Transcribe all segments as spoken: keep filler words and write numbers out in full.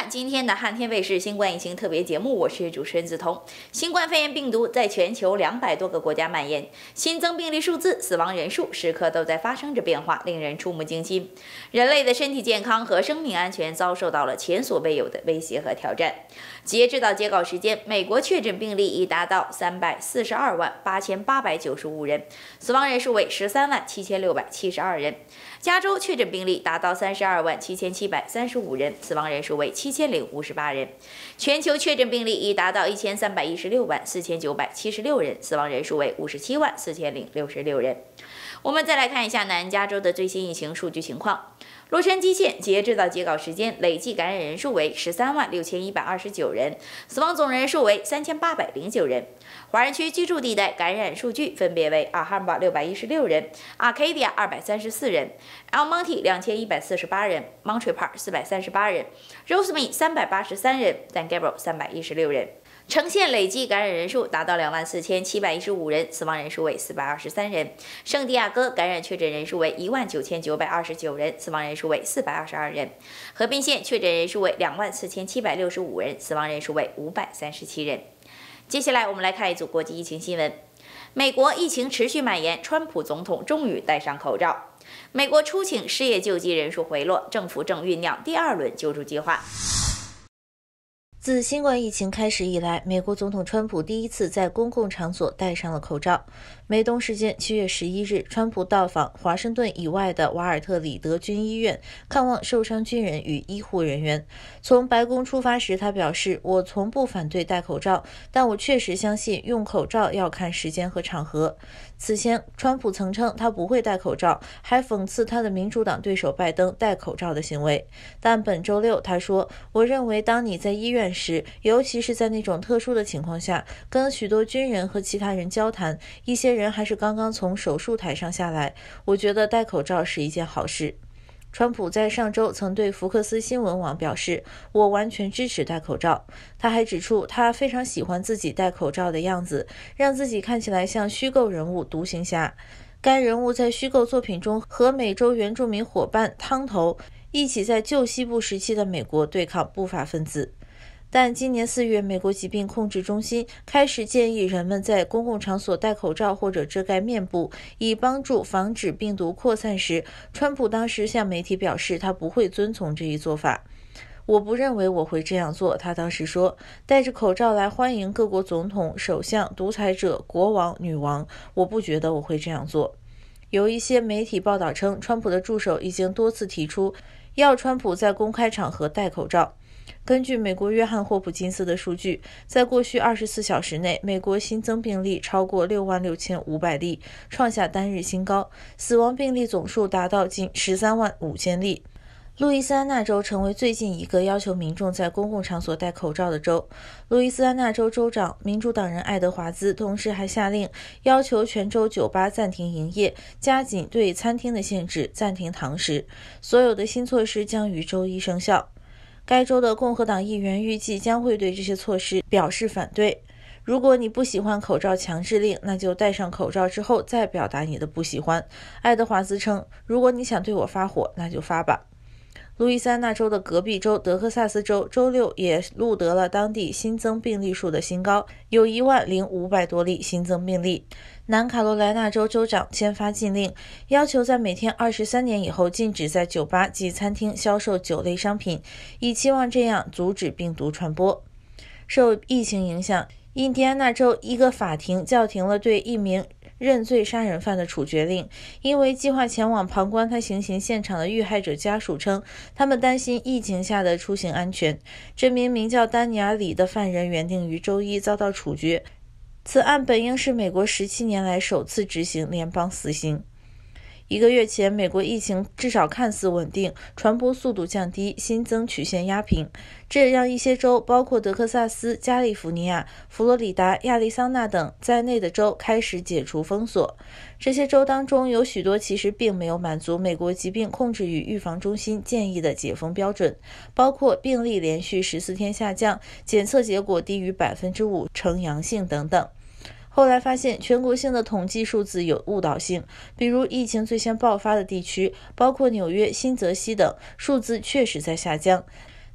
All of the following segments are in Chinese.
看今天的汉天卫视新冠疫情特别节目，我是主持人梓潼。新冠肺炎病毒在全球两百多个国家蔓延，新增病例数字、死亡人数时刻都在发生着变化，令人触目惊心。人类的身体健康和生命安全遭受到了前所未有的威胁和挑战。截至到截稿时间，美国确诊病例已达到三百四十二万八千八百九十五人，死亡人数为十三万七千六百七十二人。加州确诊病例达到三十二万七千七百三十五人，死亡人数为七千零五十八人。全球确诊病例已达到一千三百一十六万四千九百七十六人，死亡人数为五十七万四千零六十六人。我们再来看一下南加州的最新疫情数据情况。洛杉矶县截至到截稿时间，累计感染人数为十三万六千一百二十九人，死亡总人数为三千八百零九人。华人区居住地带感染数据分别为阿汉堡六百一十六人，阿卡迪亚二百三十四人，El Monte 两千一百四十八人 ，Monterey Park 四百三十八人 ，Rosemead 三百八十三人 ，San Gabriel 三百一十六人。城县累计感染人数达到两万四千七百一十五人，死亡人数为四百二十三人。圣地亚哥感染确诊人数为一万九千九百二十九人，死亡人数为四百二十二人。河滨县确诊人数为两万四千七百六十五人，死亡人数为五百三十七人。接下来我们来看一组国际疫情新闻。美国疫情持续蔓延，川普总统终于戴上口罩。美国出请失业救济人数回落，政府正酝酿第二轮救助计划。 自新冠疫情开始以来，美国总统川普第一次在公共场所戴上了口罩。美东时间七月十一日，川普到访华盛顿以外的瓦尔特里德军医院，看望受伤军人与医护人员。从白宫出发时，他表示：“我从不反对戴口罩，但我确实相信用口罩要看时间和场合。”此前，川普曾称他不会戴口罩，还讽刺他的民主党对手拜登戴口罩的行为。但本周六，他说：“我认为当你在医院时，尤其是在那种特殊的情况下，跟许多军人和其他人交谈，一些人还是刚刚从手术台上下来，我觉得戴口罩是一件好事。”川普在上周曾对福克斯新闻网表示：“我完全支持戴口罩。”他还指出，他非常喜欢自己戴口罩的样子，让自己看起来像虚构人物独行侠。该人物在虚构作品中和美洲原住民伙伴汤头一起在旧西部时期的美国对抗不法分子。但今年四月，美国疾病控制中心开始建议人们在公共场所戴口罩或者遮盖面部，以帮助防止病毒扩散时，川普当时向媒体表示他不会遵从这一做法。我不认为我会这样做，他当时说，戴着口罩来欢迎各国总统、首相、独裁者、国王、女王，我不觉得我会这样做。有一些媒体报道称，川普的助手已经多次提出要川普在公开场合戴口罩。根据美国约翰霍普金斯的数据，在过去二十四小时内，美国新增病例超过六万六千五百例，创下单日新高，死亡病例总数达到近十三万五千例。路易斯安那州成为最近一个要求民众在公共场所戴口罩的州。路易斯安那州州长民主党人爱德华兹同时还下令要求全州酒吧暂停营业，加紧对餐厅的限制，暂停堂食。所有的新措施将于周一生效。该州的共和党议员预计将会对这些措施表示反对。如果你不喜欢口罩强制令，那就戴上口罩之后再表达你的不喜欢。爱德华兹称，如果你想对我发火，那就发吧。路易斯安那州的隔壁州德克萨斯州周六也录得了当地新增病例数的新高，有一万零五百多例新增病例。南卡罗来纳州州长签发禁令，要求在每天二十三年以后禁止在酒吧及餐厅销售酒类商品，以期望这样阻止病毒传播。受疫情影响，印第安纳州一个法庭叫停了对一名认罪杀人犯的处决令，因为计划前往旁观他行刑现场的遇害者家属称，他们担心疫情下的出行安全。这名名叫丹尼尔·李的犯人原定于周一遭到处决，此案本应是美国十七年来首次执行联邦死刑。一个月前，美国疫情至少看似稳定，传播速度降低，新增曲线压平，这让一些州，包括德克萨斯、加利福尼亚、佛罗里达、亚利桑那等在内的州开始解除封锁。这些州当中有许多其实并没有满足美国疾病控制与预防中心建议的解封标准，包括病例连续十四天下降、检测结果低于百分之五呈阳性等等。后来发现全国性的统计数字有误导性，比如疫情最先爆发的地区，包括纽约、新泽西等，数字确实在下降。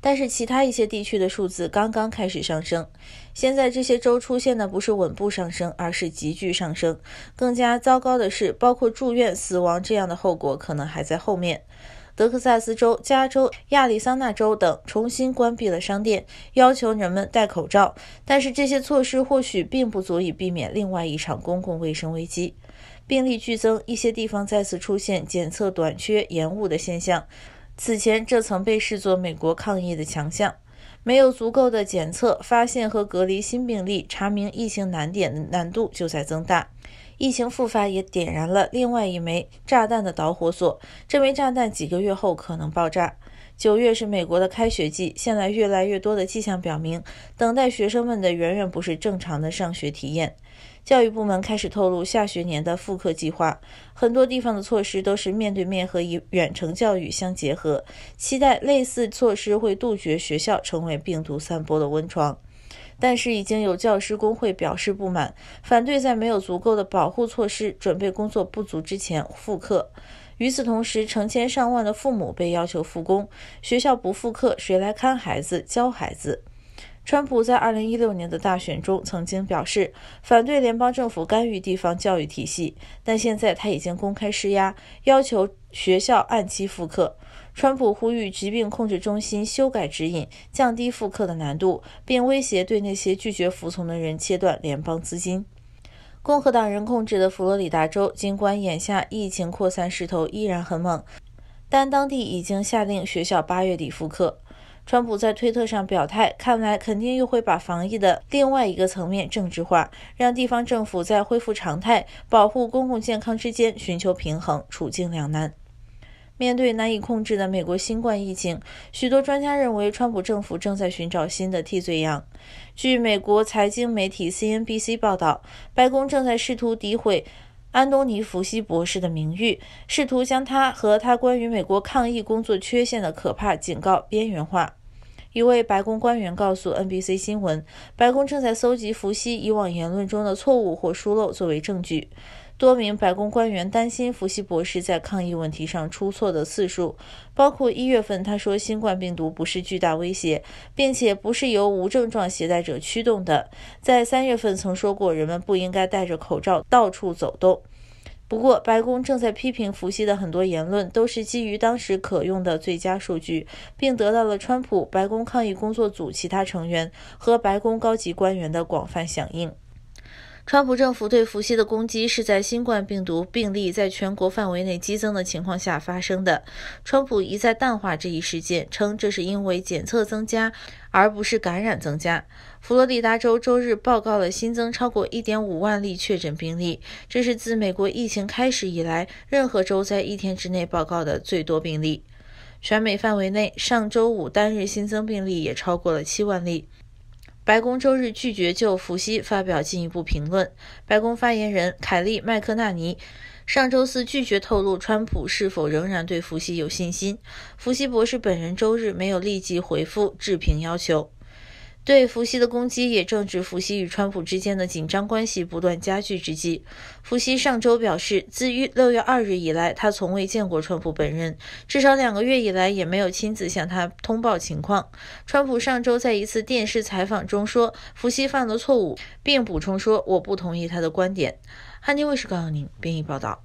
但是其他一些地区的数字刚刚开始上升。现在这些州出现的不是稳步上升，而是急剧上升。更加糟糕的是，包括住院、死亡这样的后果可能还在后面。德克萨斯州、加州、亚利桑那州等重新关闭了商店，要求人们戴口罩，但是这些措施或许并不足以避免另外一场公共卫生危机。病例剧增，一些地方再次出现检测短缺、延误的现象。此前，这曾被视作美国抗疫的强项。没有足够的检测，发现和隔离新病例，查明疫情难点的难度就在增大。疫情复发也点燃了另外一枚炸弹的导火索，这枚炸弹几个月后可能爆炸。九月是美国的开学季，现在越来越多的迹象表明，等待学生们的远远不是正常的上学体验。教育部门开始透露下学年的复课计划，很多地方的措施都是面对面和以远程教育相结合，期待类似措施会杜绝学校成为病毒散播的温床。但是已经有教师工会表示不满，反对在没有足够的保护措施、准备工作不足之前复课。与此同时，成千上万的父母被要求复工，学校不复课，谁来看孩子、教孩子？川普在二零一六年的大选中曾经表示反对联邦政府干预地方教育体系，但现在他已经公开施压，要求学校按期复课。川普呼吁疾病控制中心修改指引，降低复课的难度，并威胁对那些拒绝服从的人切断联邦资金。共和党人控制的佛罗里达州，尽管眼下疫情扩散势头依然很猛，但当地已经下令学校八月底复课。川普在推特上表态，看来肯定又会把防疫的另外一个层面政治化，让地方政府在恢复常态、保护公共健康之间寻求平衡，处境两难。面对难以控制的美国新冠疫情，许多专家认为川普政府正在寻找新的替罪羊。据美国财经媒体 C N B C 报道，白宫正在试图诋毁安东尼·福西博士的名誉，试图将他和他关于美国抗疫工作缺陷的可怕警告边缘化。一位白宫官员告诉 N B C 新闻，白宫正在搜集福西以往言论中的错误或疏漏作为证据。多名白宫官员担心福西博士在抗疫问题上出错的次数，包括一月份他说新冠病毒不是巨大威胁，并且不是由无症状携带者驱动的，在三月份曾说过人们不应该戴着口罩到处走动。不过，白宫正在批评福西的很多言论都是基于当时可用的最佳数据，并得到了川普、白宫抗疫工作组其他成员和白宫高级官员的广泛响应。川普政府对福西的攻击是在新冠病毒病例在全国范围内激增的情况下发生的。川普一再淡化这一事件，称这是因为检测增加，而不是感染增加。佛罗里达州周日报告了新增超过 一点五万例确诊病例，这是自美国疫情开始以来任何州在一天之内报告的最多病例。全美范围内，上周五单日新增病例也超过了七万例。白宫周日拒绝就福西发表进一步评论。白宫发言人凯利·麦克纳尼上周四拒绝透露川普是否仍然对福西有信心。福西博士本人周日没有立即回复置评要求。对福西的攻击也正值福西与川普之间的紧张关系不断加剧之际。福西上周表示，自六月二日以来，他从未见过川普本人，至少两个月以来也没有亲自向他通报情况。川普上周在一次电视采访中说，福西犯了错误，并补充说，我不同意他的观点。汉尼卫视告诉您，编译报道。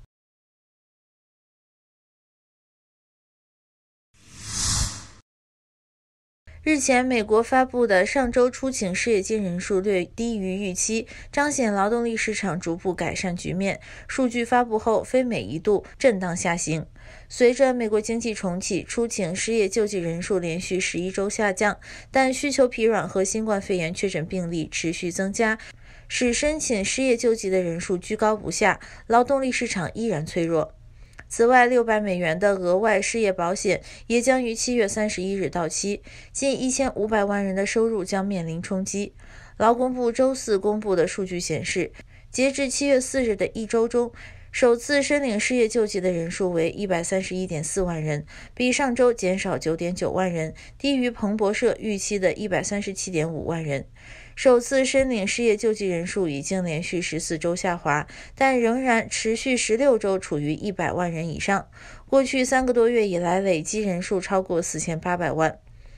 日前，美国发布的上周初请失业金人数略低于预期，彰显劳动力市场逐步改善局面。数据发布后，非美一度震荡下行。随着美国经济重启，初请失业救济人数连续十一周下降，但需求疲软和新冠肺炎确诊病例持续增加，使申请失业救济的人数居高不下，劳动力市场依然脆弱。此外，六百美元的额外失业保险也将于七月三十一日到期，近一千五百万人的收入将面临冲击。劳工部周四公布的数据显示，截至七月四日的一周中，首次申领失业救济的人数为 一百三十一点四万人，比上周减少 九点九万人，低于彭博社预期的 一百三十七点五万人。首次申领失业救济人数已经连续十四周下滑，但仍然持续十六周处于一百万人以上。过去三个多月以来，累计人数超过四千八百万。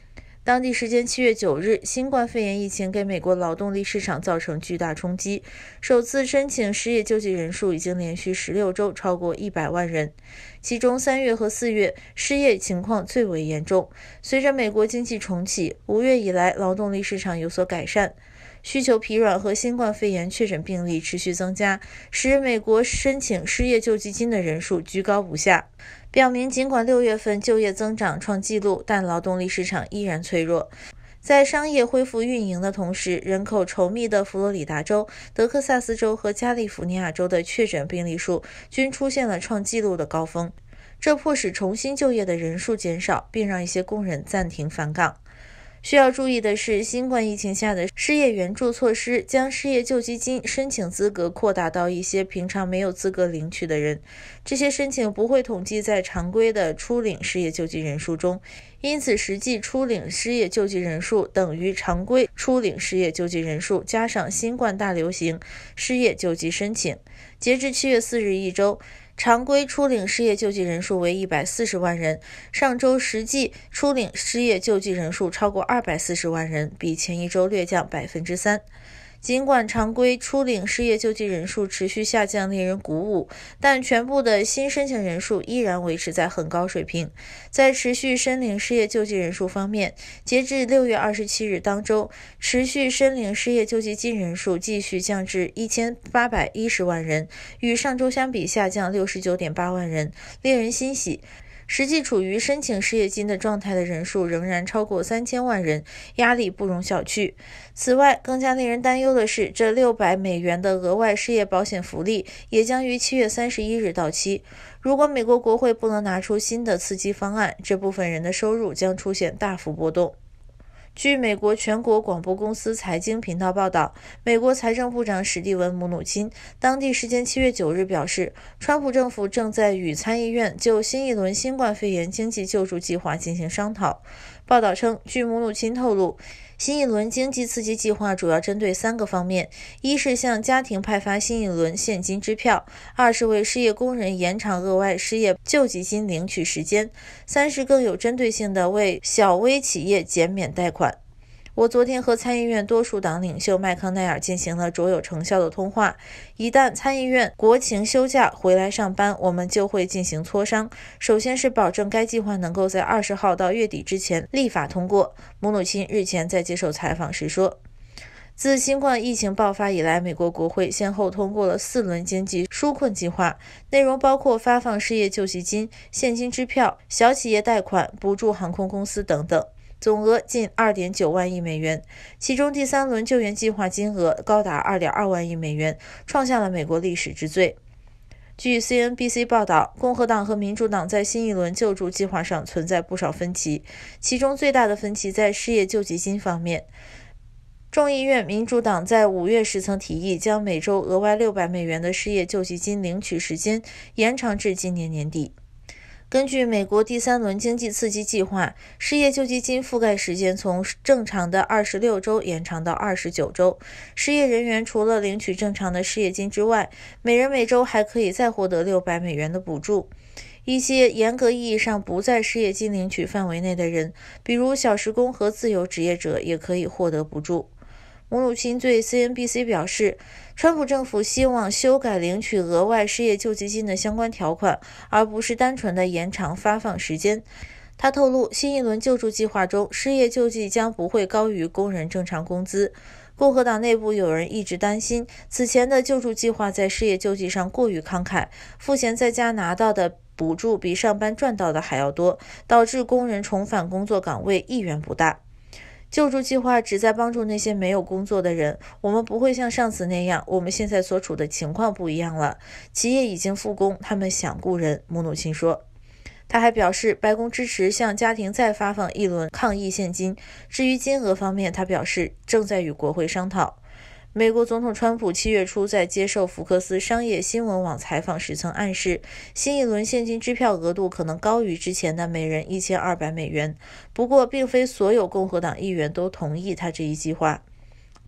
当地时间七月九日，新冠肺炎疫情给美国劳动力市场造成巨大冲击，首次申请失业救济人数已经连续十六周超过一百万人，其中三月和四月失业情况最为严重。随着美国经济重启，五月以来劳动力市场有所改善，需求疲软和新冠肺炎确诊病例持续增加，使美国申请失业救济金的人数居高不下，表明尽管六月份就业增长创纪录，但劳动力市场依然脆弱。在商业恢复运营的同时，人口稠密的佛罗里达州、德克萨斯州和加利福尼亚州的确诊病例数均出现了创纪录的高峰，这迫使重新就业的人数减少，并让一些工人暂停返岗。需要注意的是，新冠疫情下的失业援助措施将失业救济金申请资格扩大到一些平常没有资格领取的人，这些申请不会统计在常规的初领失业救济人数中，因此实际初领失业救济人数等于常规初领失业救济人数加上新冠大流行失业救济申请。截至七月四日一周，常规初领失业救济人数为一百四十万人，上周实际初领失业救济人数超过二百四十万人，比前一周略降 百分之三。尽管常规初领失业救济人数持续下降令人鼓舞，但全部的新申请人数依然维持在很高水平。在持续申领失业救济人数方面，截至六月二十七日当周，持续申领失业救济金人数继续降至一千八百一十万人，与上周相比下降 六十九点八万人，令人欣喜。实际处于申请失业金的状态的人数仍然超过三千万人，压力不容小觑。此外，更加令人担忧的是，这六百美元的额外失业保险福利也将于七月三十一日到期。如果美国国会不能拿出新的刺激方案，这部分人的收入将出现大幅波动。据美国全国广播公司财经频道报道，美国财政部长史蒂文·姆努钦当地时间七月九日表示，川普政府正在与参议院就新一轮新冠肺炎经济救助计划进行商讨。报道称，据姆努钦透露，新一轮经济刺激计划主要针对三个方面：一是向家庭派发新一轮现金支票；二是为失业工人延长额外失业救济金领取时间；三是更有针对性地为小微企业减免贷款。我昨天和参议院多数党领袖麦康奈尔进行了卓有成效的通话。一旦参议院国情休假回来上班，我们就会进行磋商。首先是保证该计划能够在二十号到月底之前立法通过。姆努钦日前在接受采访时说，自新冠疫情爆发以来，美国国会先后通过了四轮经济纾困计划，内容包括发放失业救济金、现金支票、小企业贷款、补助航空公司等等，总额近 二点九万亿美元，其中第三轮救援计划金额高达 二点二万亿美元，创下了美国历史之最。据 C N B C 报道，共和党和民主党在新一轮救助计划上存在不少分歧，其中最大的分歧在失业救济金方面。众议院民主党在五月时曾提议将每周额外六百美元的失业救济金领取时间延长至今年年底。根据美国第三轮经济刺激计划，失业救济金覆盖时间从正常的二十六周延长到二十九周。失业人员除了领取正常的失业金之外，每人每周还可以再获得六百美元的补助。一些严格意义上不在失业金领取范围内的人，比如小时工和自由职业者，也可以获得补助。姆努钦对 C N B C 表示，川普政府希望修改领取额外失业救济金的相关条款，而不是单纯的延长发放时间。他透露，新一轮救助计划中，失业救济将不会高于工人正常工资。共和党内部有人一直担心，此前的救助计划在失业救济上过于慷慨，赋闲在家拿到的补助比上班赚到的还要多，导致工人重返工作岗位意愿不大。救助计划旨在帮助那些没有工作的人，我们不会像上次那样，我们现在所处的情况不一样了。企业已经复工，他们想雇人，姆努钦说。他还表示，白宫支持向家庭再发放一轮抗疫现金。至于金额方面，他表示正在与国会商讨。美国总统川普七月初在接受福克斯商业新闻网采访时曾暗示，新一轮现金支票额度可能高于之前的每人一千二百美元。不过，并非所有共和党议员都同意他这一计划。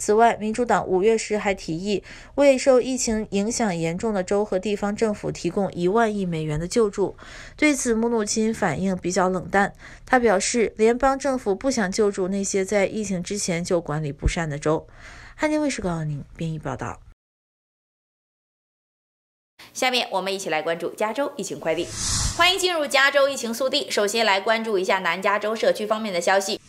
此外，民主党五月时还提议为受疫情影响严重的州和地方政府提供一万亿美元的救助。对此，穆努钦反应比较冷淡。他表示，联邦政府不想救助那些在疫情之前就管理不善的州。汉天卫视告诉您编译报道。 下面我们一起来关注加州疫情快递。欢迎进入加州疫情速递。首先来关注一下南加州社区方面的消息。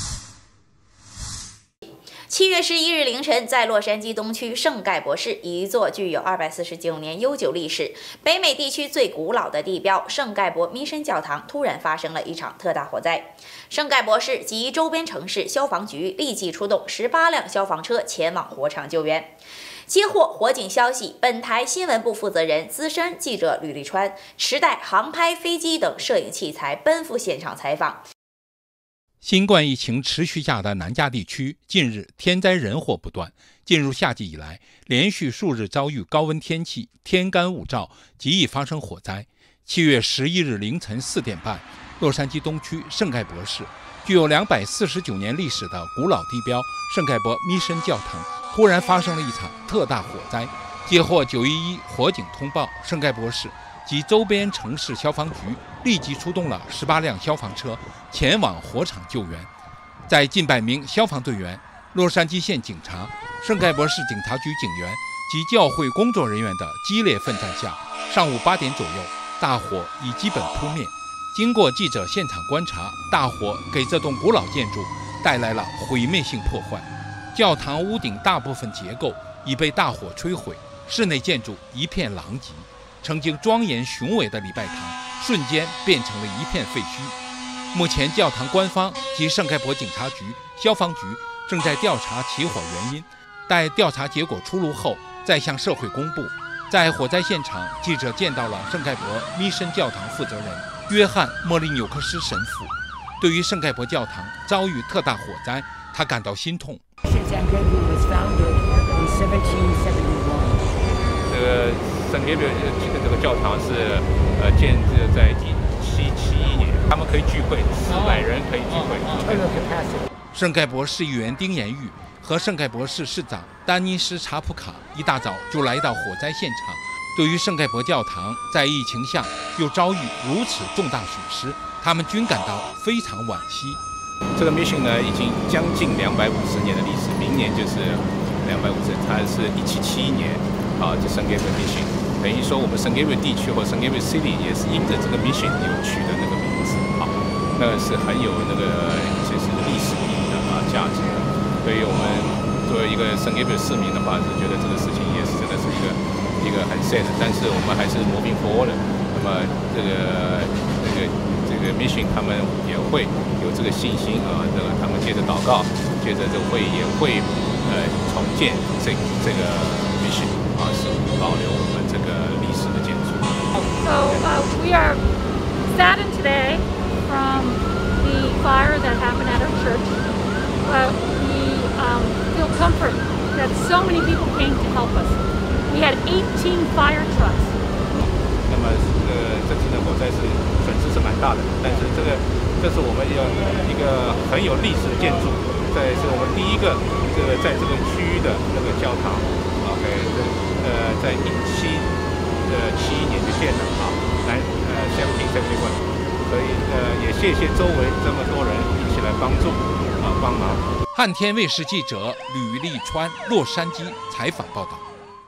七月十一日凌晨，在洛杉矶东区圣盖博市，一座具有二百四十九年悠久历史、北美地区最古老的地标圣盖博弥生教堂突然发生了一场特大火灾。圣盖博市及周边城市消防局立即出动十八辆消防车前往火场救援。接获火警消息，本台新闻部负责人、资深记者吕立川持带航拍飞机等摄影器材奔赴现场采访。 新冠疫情持续下的南加地区，近日天灾人祸不断。进入夏季以来，连续数日遭遇高温天气、天干物燥，极易发生火灾。七月十一日凌晨四点半，洛杉矶东区圣盖博市具有两百四十九年历史的古老地标圣盖博弥生教堂突然发生了一场特大火灾。接获九一一火警通报，圣盖博市及周边城市消防局立即出动了十八辆消防车前往火场救援。在近百名消防队员、洛杉矶县警察、圣盖博市警察局警员及教会工作人员的激烈奋战下，上午八点左右，大火已基本扑灭。经过记者现场观察，大火给这栋古老建筑带来了毁灭性破坏。教堂屋顶大部分结构已被大火摧毁，室内建筑一片狼藉。曾经庄严雄伟的礼拜堂瞬间变成了一片废墟。目前，教堂官方及圣盖博警察局、消防局正在调查起火原因，待调查结果出炉后再向社会公布。在火灾现场，记者见到了圣盖博弥生教堂负责人约翰·莫利纽克斯神父。对于圣盖博教堂遭遇特大火灾，他感到心痛。 这个圣盖博这个教堂是呃建制在一七七一年，他们可以聚会，四百人可以聚会。 圣盖博市议员丁延玉和圣盖博市市长丹尼斯·查普卡一大早就来到火灾现场。对于圣盖博教堂在疫情下又遭遇如此重大损失，他们均感到非常惋惜。 这个 mission 呢，已经将近两百五十年的历史，明年就是两百五十，它是一七七一年啊，这圣盖博 mission， 等于说我们圣盖博地区或圣盖博 city 也是因着这个 mission 有取的那个名字啊，那个是很有那个就是历史意义的啊价值的。所以我们作为一个圣盖博市民的话，是觉得这个事情也是真的是一个一个很 sad， 但是我们还是 moving forward。那么这个这个这个 mission 他们也会有这个信心啊，这个他们接着祷告，接着就会也会呃重建这这个 mission 啊，是保留我们这个历史的建筑。 So uh, we are saddened today from the fire that happened at our church. But we um, feel comfort that so many people came to help us. We had eighteen fire trucks. 那么呃，这次的火灾是损失是蛮大的，但是这个这是我们要一个很有历史的建筑，在是我们第一个这个在这个区域的那个教堂 ，OK， 这呃在一七呃七一年就建了啊，来呃 seventeen seventy-one， 所以呃也谢谢周围这么多人一起来帮助啊帮忙。 汉天卫视记者吕立川洛杉矶采访报道。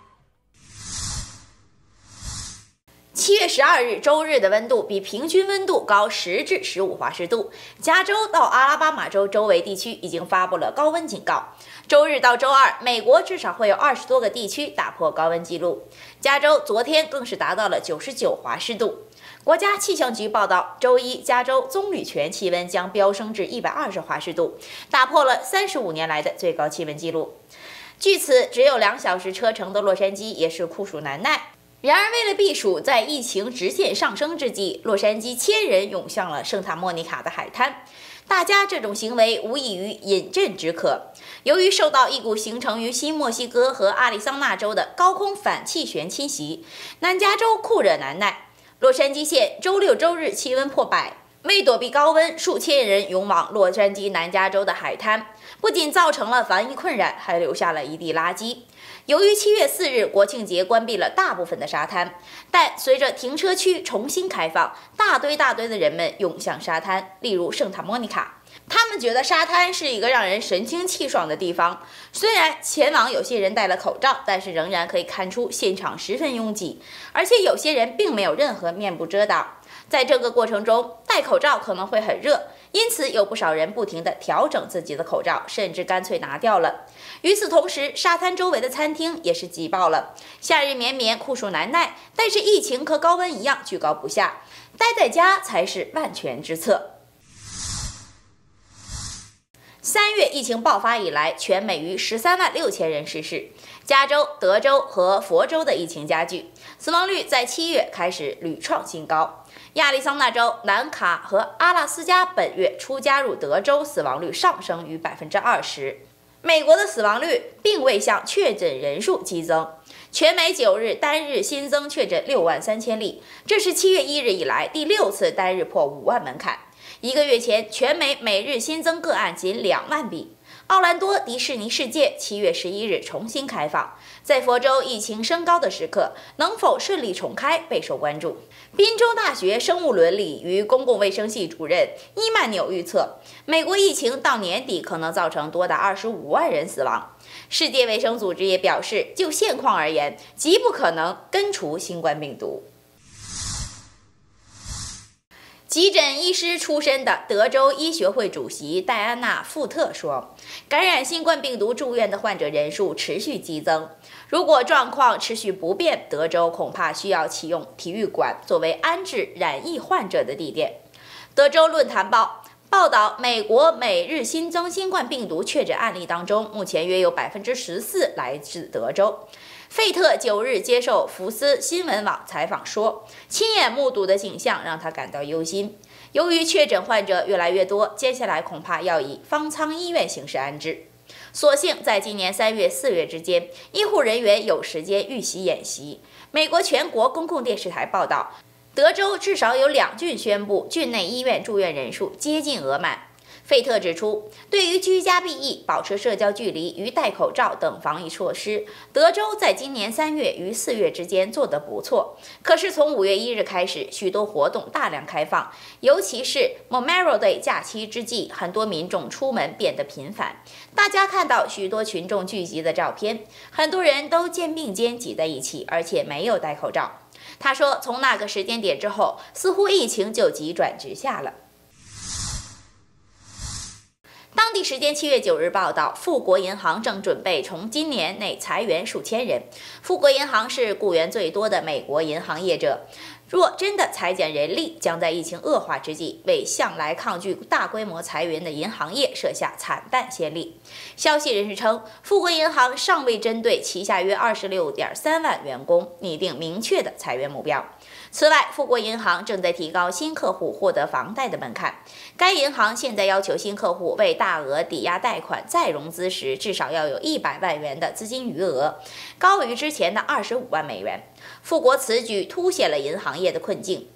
七月十二日周日的温度比平均温度高十至十五华氏度，加州到阿拉巴马州周围地区已经发布了高温警告。周日到周二，美国至少会有二十多个地区打破高温记录，加州昨天更是达到了九十九华氏度。国家气象局报道，周一加州棕榈泉气温将飙升至一百二十华氏度，打破了三十五年来的最高气温记录。距此只有两小时车程的洛杉矶也是酷暑难耐。然而，为了避暑，在疫情直线上升之际，洛杉矶千人涌向了圣塔莫妮卡的海滩。大家这种行为无异于饮鸩止渴。由于受到一股形成于新墨西哥和阿里桑那州的高空反气旋侵袭，南加州酷热难耐。洛杉矶县周六周日气温破百， 为躲避高温，数千人涌往洛杉矶南加州的海滩，不仅造成了防疫困扰，还留下了一地垃圾。由于七月四日国庆节关闭了大部分的沙滩，但随着停车区重新开放，大堆大堆的人们涌向沙滩，例如圣塔莫尼卡。他们觉得沙滩是一个让人神清气爽的地方。虽然前往有些人戴了口罩，但是仍然可以看出现场十分拥挤，而且有些人并没有任何面部遮挡。在这个过程中，戴口罩可能会很热，因此有不少人不停地调整自己的口罩，甚至干脆拿掉了。与此同时，沙滩周围的餐厅也是挤爆了。夏日绵绵，酷暑难耐，但是疫情和高温一样居高不下，待在家才是万全之策。三月疫情爆发以来，全美逾十三万六千人逝世。加州、德州和佛州的疫情加剧，死亡率在七月开始屡创新高。亚利桑那州、南卡和阿拉斯加本月初加入德州，死亡率上升逾百分之二十。美国的死亡率并未向确诊人数激增。全美九日单日新增确诊六万三千例，这是七月一日以来第六次单日破五万门槛。一个月前，全美每日新增个案仅两万笔。奥兰多迪士尼世界七月十一日重新开放，在佛州疫情升高的时刻，能否顺利重开备受关注。宾州大学生物伦理与公共卫生系主任伊曼纽预测，美国疫情到年底可能造成多达二十五万人死亡。世界卫生组织也表示，就现况而言，极不可能根除新冠病毒。急诊医师出身的德州医学会主席戴安娜·富特说，感染新冠病毒住院的患者人数持续激增。如果状况持续不变，德州恐怕需要启用体育馆作为安置染疫患者的地点。德州论坛报报道，美国每日新增新冠病毒确诊案例当中，目前约有百分之十四来自德州。费特九日接受福斯新闻网采访说，亲眼目睹的景象让他感到忧心。由于确诊患者越来越多，接下来恐怕要以方舱医院形式安置。所幸在今年三月、四月之间，医护人员有时间预习演习。美国全国公共电视台报道，德州至少有两郡宣布郡内医院住院人数接近额满。费特指出，对于居家避疫、保持社交距离与戴口罩等防疫措施，德州在今年三月与四月之间做得不错。可是从五月一日开始，许多活动大量开放，尤其是 Memorial Day 假期之际，很多民众出门变得频繁。大家看到许多群众聚集的照片，很多人都肩并肩挤在一起，而且没有戴口罩。他说，从那个时间点之后，似乎疫情就急转直下了。当地时间七月九日报道，富国银行正准备从今年内裁员数千人。富国银行是雇员最多的美国银行业者，若真的裁减人力，将在疫情恶化之际，为向来抗拒大规模裁员的银行业设下惨淡先例。消息人士称，富国银行尚未针对旗下约二十六点三万员工拟定明确的裁员目标。此外，富国银行正在提高新客户获得房贷的门槛。该银行现在要求新客户为大额抵押贷款再融资时，至少要有一百万元的资金余额，高于之前的二十五万美元。富国此举凸显了银行业的困境。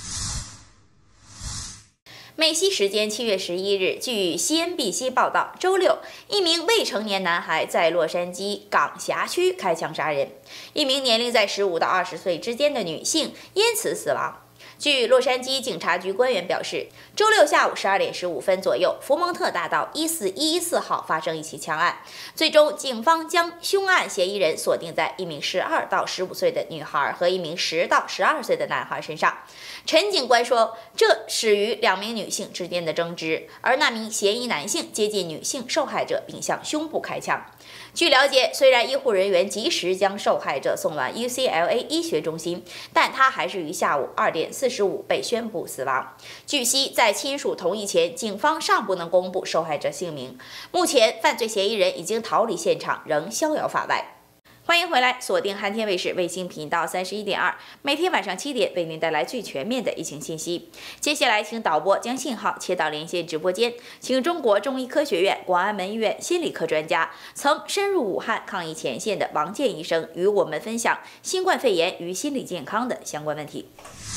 美西时间七月十一日，据 C N B C 报道，周六，一名未成年男孩在洛杉矶港辖区开枪杀人，一名年龄在十五到二十岁之间的女性因此死亡。据洛杉矶警察局官员表示，周六下午十二点十五分左右，福蒙特大道一四一一四号发生一起枪案。最终，警方将凶案嫌疑人锁定在一名十二到十五岁的女孩和一名十到十二岁的男孩身上。陈警官说，这始于两名女性之间的争执，而那名嫌疑男性接近女性受害者并向胸部开枪。据了解，虽然医护人员及时将受害者送往 U C L A 医学中心，但他还是于下午二点四十五被宣布死亡。据悉，在亲属同意前，警方尚不能公布受害者姓名。目前，犯罪嫌疑人已经逃离现场，仍逍遥法外。欢迎回来，锁定汉天卫视卫星频道三十一点二，每天晚上七点为您带来最全面的疫情信息。接下来，请导播将信号切到连线直播间，请中国中医科学院广安门医院心理科专家、曾深入武汉抗疫前线的王健医生与我们分享新冠肺炎与心理健康的相关问题。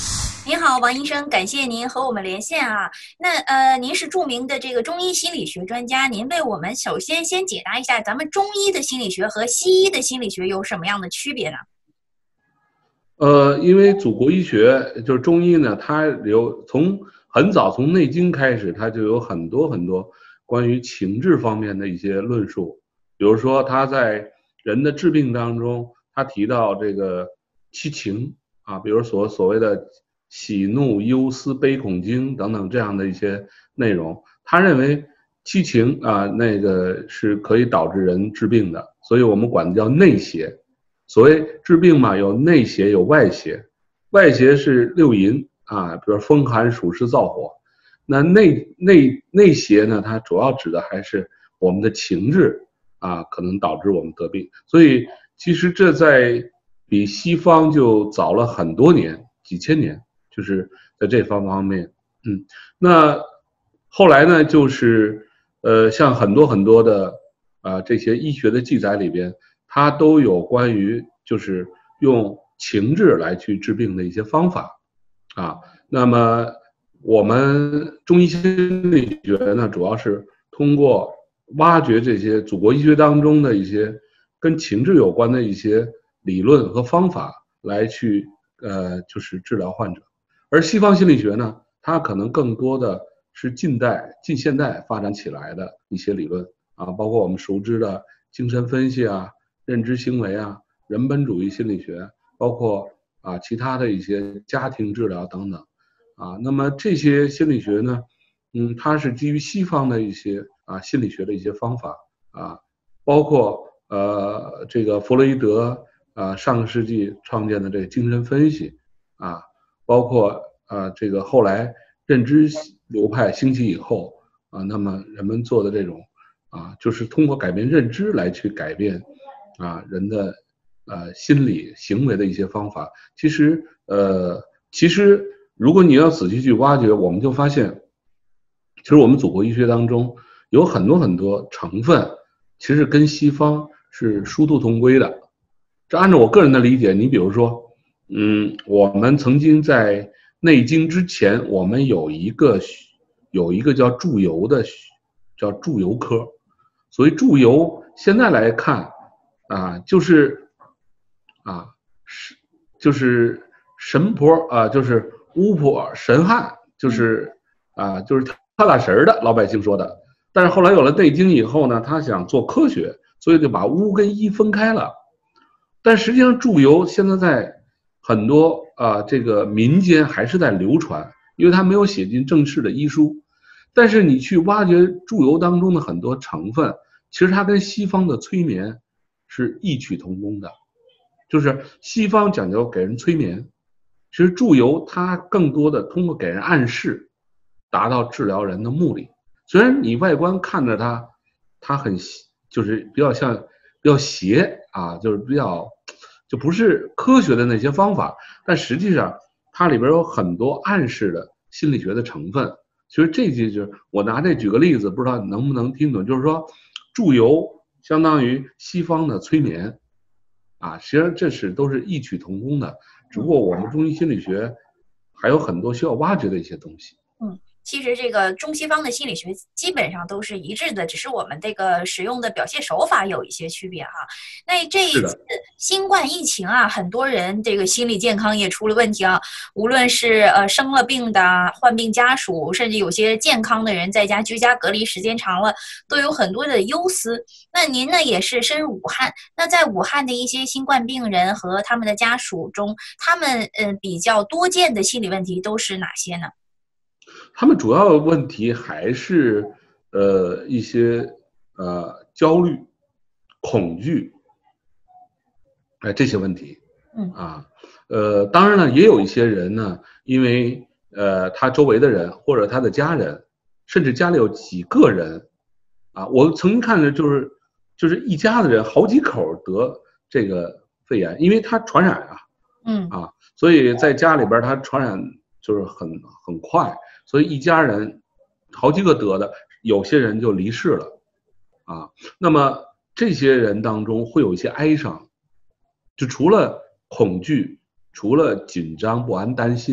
您好，王医生，感谢您和我们连线啊。那呃，您是著名的这个中医心理学专家，您为我们首先先解答一下，咱们中医的心理学和西医的心理学有什么样的区别呢？ 呃，因为祖国医学就是中医呢，它有从很早从《内经》开始，它就有很多很多关于情志方面的一些论述。比如说，他在人的治病当中，他提到这个七情啊，比如所所谓的喜怒忧思悲恐惊等等这样的一些内容。他认为七情啊，那个是可以导致人治病的，所以我们管它叫内邪。所谓治病嘛，有内邪有外邪，外邪是六淫啊，比如风寒暑湿燥火。那内内内邪呢，它主要指的还是我们的情志啊，可能导致我们得病。所以其实这在比西方就早了很多年，几千年，就是在这方方面。嗯，那后来呢，就是呃，像很多很多的啊、呃、这些医学的记载里边，它都有关于就是用情志来去治病的一些方法啊。那么我们中医心理学呢，主要是通过挖掘这些祖国医学当中的一些跟情志有关的一些理论和方法来去呃就是治疗患者。而西方心理学呢，它可能更多的是近代近现代发展起来的一些理论啊，包括我们熟知的精神分析啊、认知行为啊、人本主义心理学，包括啊其他的一些家庭治疗等等啊。那么这些心理学呢，嗯，它是基于西方的一些啊心理学的一些方法啊，包括呃这个弗洛伊德啊上个世纪创建的这个精神分析啊，包括啊这个后来认知流派兴起以后啊，那么人们做的这种啊，就是通过改变认知来去改变啊人的呃心理行为的一些方法。其实呃其实如果你要仔细去挖掘，我们就发现其实我们祖国医学当中有很多很多成分其实跟西方是殊途同归的。这按照我个人的理解，你比如说嗯我们曾经在内经之前，我们有一个有一个叫注油的，叫注油科。所谓注油，现在来看啊，就是啊是就是神婆啊，就是巫婆神汉，就是啊就是跳大神的老百姓说的。但是后来有了内经以后呢，他想做科学，所以就把巫跟医分开了。但实际上注油现在在很多啊这个民间还是在流传，因为它没有写进正式的医书。但是你去挖掘注油当中的很多成分，其实它跟西方的催眠是异曲同工的。就是西方讲究给人催眠，其实注油它更多的通过给人暗示达到治疗人的目的。虽然你外观看着它它很就是比较像比较邪啊，就是比较就不是科学的那些方法，但实际上它里边有很多暗示的心理学的成分。其实这就是我拿这举个例子，不知道能不能听懂，就是说注油相当于西方的催眠啊，实际上这是都是异曲同工的，只不过我们中医心理学还有很多需要挖掘的一些东西。 嗯，其实这个中西方的心理学基本上都是一致的，只是我们这个使用的表现手法有一些区别哈。那这一次新冠疫情啊，很多人这个心理健康也出了问题啊，无论是呃生了病的患病家属，甚至有些健康的人在家居家隔离时间长了，都有很多的忧思。那您呢也是身入武汉，那在武汉的一些新冠病人和他们的家属中，他们呃比较多见的心理问题都是哪些呢？ 他们主要问题还是呃一些呃焦虑、恐惧，哎、呃、这些问题， 嗯啊，呃当然了，也有一些人呢，因为呃他周围的人或者他的家人，甚至家里有几个人，啊，我曾经看着就是就是一家的人好几口得这个肺炎，因为它传染啊， 嗯啊，所以在家里边它传染就是很很快。所以一家人好几个得的，有些人就离世了啊。那么这些人当中会有一些哀伤，就除了恐惧，除了紧张不安担心，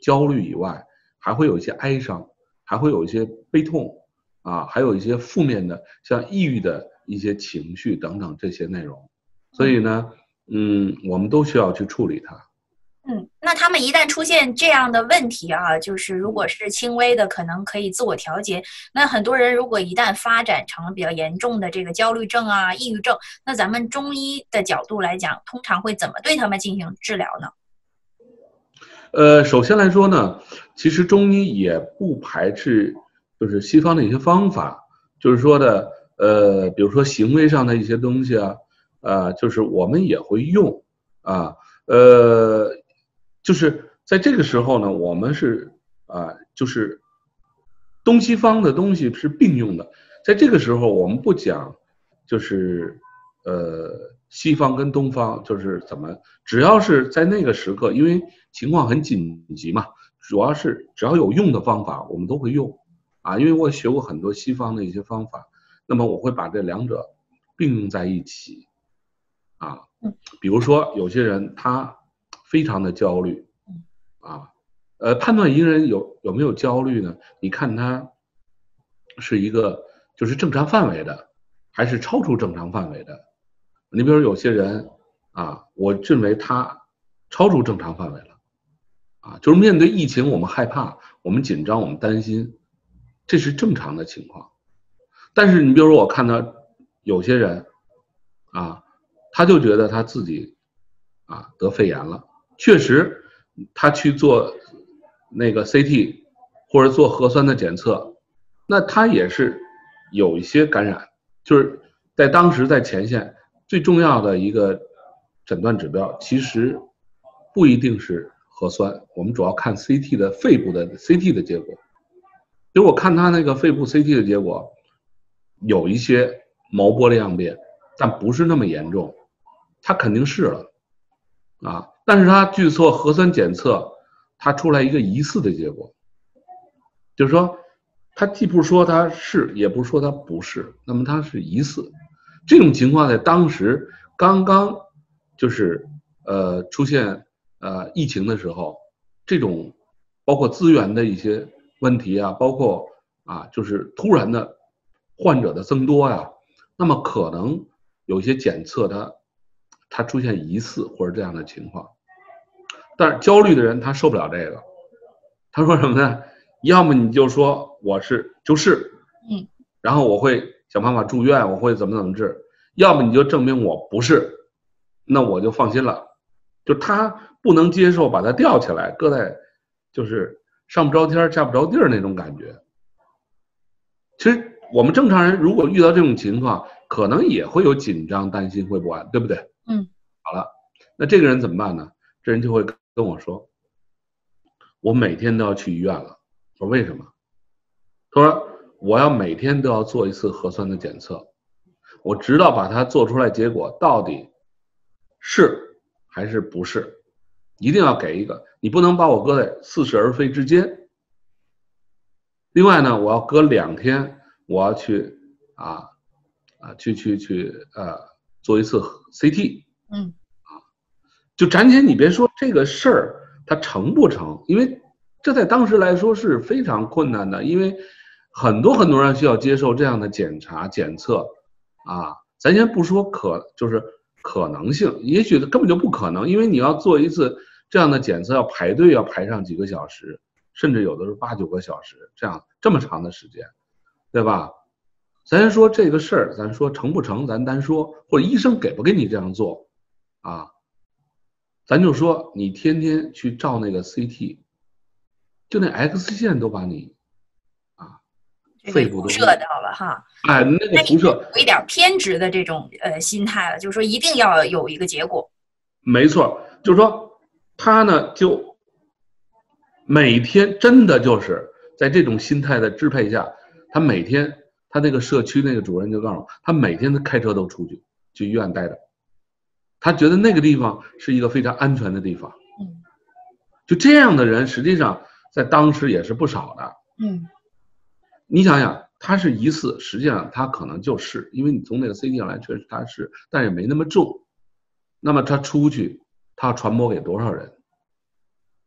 焦虑以外，还会有一些哀伤，还会有一些悲痛啊，还有一些负面的像抑郁的一些情绪等等这些内容。所以呢，嗯，我们都需要去处理它。 嗯，那他们一旦出现这样的问题啊，就是如果是轻微的，可能可以自我调节。那很多人如果一旦发展成了比较严重的这个焦虑症啊、抑郁症，那咱们中医的角度来讲，通常会怎么对他们进行治疗呢？ 呃，首先来说呢，其实中医也不排斥就是西方的一些方法，就是说的呃，比如说行为上的一些东西啊，呃，就是我们也会用啊，呃。就是在这个时候呢，我们是啊、呃，就是东西方的东西是并用的。在这个时候，我们不讲就是呃西方跟东方就是怎么，只要是在那个时刻，因为情况很紧急嘛，主要是只要有用的方法，我们都会用啊。因为我学过很多西方的一些方法，那么我会把这两者并用在一起啊。比如说有些人他非常的焦虑，啊，呃，判断一个人有有没有焦虑呢？你看他是一个就是正常范围的，还是超出正常范围的？你比如有些人啊，我认为他超出正常范围了，啊，就是面对疫情我们害怕，我们紧张，我们担心，这是正常的情况。但是你比如说我看到有些人啊，他就觉得他自己啊得肺炎了。确实他去做那个 C T 或者做核酸的检测，那他也是有一些感染，就是在当时在前线最重要的一个诊断指标其实不一定是核酸，我们主要看 C T 的肺部的 C T 的结果。结果看他那个肺部 C T 的结果有一些毛玻璃样变，但不是那么严重，他肯定是了啊。但是他去做核酸检测，他出来一个疑似的结果，就是说他既不说他是，也不说他不是，那么他是疑似。这种情况在当时刚刚就是呃出现呃疫情的时候，这种包括资源的一些问题啊，包括啊就是突然的患者的增多呀、啊，那么可能有些检测它它出现疑似或者这样的情况。但是焦虑的人他受不了这个，他说什么呢？要么你就说我是就是， 嗯， 然后我会想办法住院，我会怎么怎么治；要么你就证明我不是，那我就放心了。就他不能接受把它吊起来，搁在就是上不着天下不着地儿那种感觉。其实我们正常人如果遇到这种情况，可能也会有紧张、担心、会不安，对不对？ 嗯， 好了，那这个人怎么办呢？这人就会跟我说，我每天都要去医院了。我说为什么？他说我要每天都要做一次核酸的检测，我直到把它做出来结果到底是还是不是，一定要给一个，你不能把我搁在似是而非之间。另外呢，我要隔两天我要去啊啊去去去呃做一次 C T。 嗯。 就展姐，你别说这个事儿它成不成，因为这在当时来说是非常困难的，因为很多很多人需要接受这样的检查检测啊。咱先不说可就是可能性，也许根本就不可能，因为你要做一次这样的检测要排队，要排上几个小时，甚至有的是八九个小时，这样这么长的时间，对吧？咱说这个事儿，咱说成不成，咱单说，或者医生给不给你这样做啊？咱就说你天天去照那个 C T， 就那 X 线都把你啊肺部都辐射到了哈， 哎，那个辐射有一点偏执的这种呃心态了，就是说一定要有一个结果。 没错，就是说他呢就每天真的就是在这种心态的支配下，他每天他那个社区那个主任就告诉我，他每天的开车都出去去医院待着。他觉得那个地方是一个非常安全的地方， 嗯， 就这样的人，实际上在当时也是不少的， 嗯， 你想想，他是疑似，实际上他可能就是，因为你从那个 C T 上来，确实他是，但也没那么重，那么他出去，他要传播给多少人？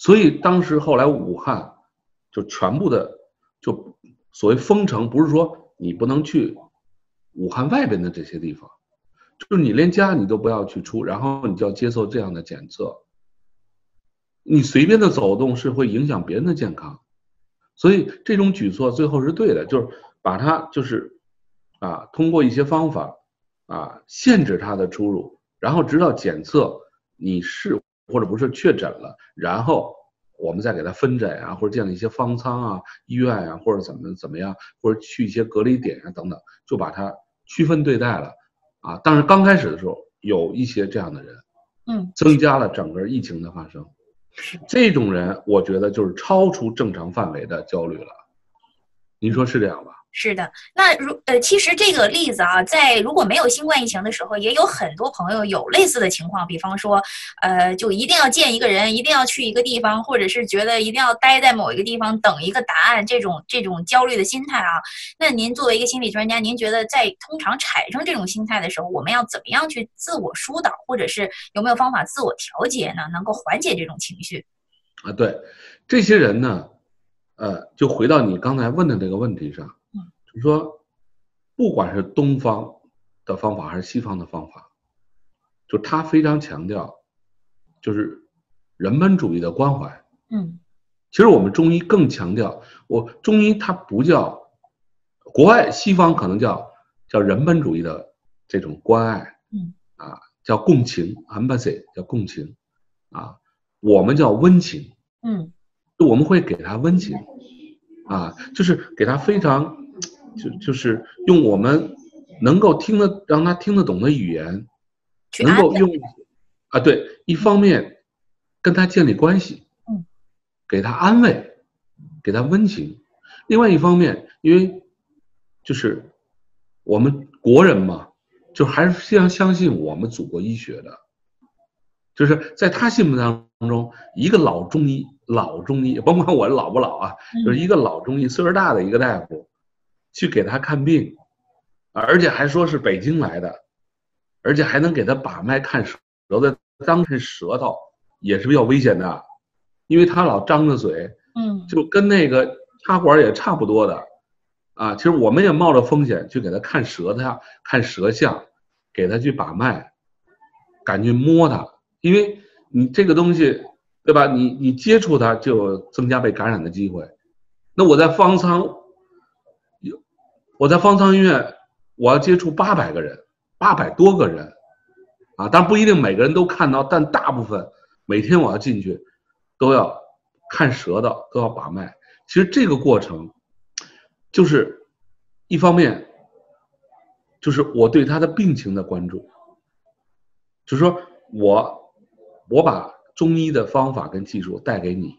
所以当时后来武汉就全部的就所谓封城，不是说你不能去武汉外边的这些地方，就是你连家你都不要去出，然后你就要接受这样的检测。你随便的走动是会影响别人的健康，所以这种举措最后是对的，就是把它就是啊通过一些方法啊限制它的出入，然后直到检测你是或者不是确诊了，然后我们再给它分诊啊，或者建立一些方舱啊、医院啊，或者怎么怎么样，或者去一些隔离点啊等等，就把它区分对待了啊。但是刚开始的时候有一些这样的人， 嗯， 增加了整个疫情的发生。这种人我觉得就是超出正常范围的焦虑了，您说是这样吧？ 是的，那如呃，其实这个例子啊，在如果没有新冠疫情的时候，也有很多朋友有类似的情况，比方说，呃，就一定要见一个人，一定要去一个地方，或者是觉得一定要待在某一个地方等一个答案，这种这种焦虑的心态啊。那您作为一个心理专家，您觉得在通常产生这种心态的时候，我们要怎么样去自我疏导，或者是有没有方法自我调节呢？能够缓解这种情绪？ 啊，对，这些人呢，呃，就回到你刚才问的这个问题上。就是说，不管是东方的方法还是西方的方法，就他非常强调，就是人本主义的关怀。 嗯， 其实我们中医更强调，我中医它不叫，国外西方可能叫叫人本主义的这种关爱。 嗯， 啊，叫共情 ，empathy 叫共情，啊，我们叫温情。 嗯， 我们会给他温情，啊，就是给他非常。就就是用我们能够听得让他听得懂的语言，能够用啊对，一方面跟他建立关系， 嗯， 给他安慰，给他温情；另外一方面，因为就是我们国人嘛，就还是非常相信我们祖国医学的，就是在他心目当中，一个老中医，老中医，甭管我老不老啊，就是一个老中医，岁数大的一个大夫。去给他看病，而且还说是北京来的，而且还能给他把脉看舌头，张开舌头也是比较危险的，因为他老张着嘴， 嗯， 就跟那个插管也差不多的，啊，其实我们也冒着风险去给他看舌头、看舌象，给他去把脉，赶紧摸他，因为你这个东西，对吧？你你接触它就有增加被感染的机会。那我在方舱。我在方舱医院，我要接触八百个人，八百多个人，啊，当然不一定每个人都看到，但大部分每天我要进去，都要看舌头，都要把脉。其实这个过程，就是一方面，就是我对他的病情的关注，就是说我我把中医的方法跟技术带给你，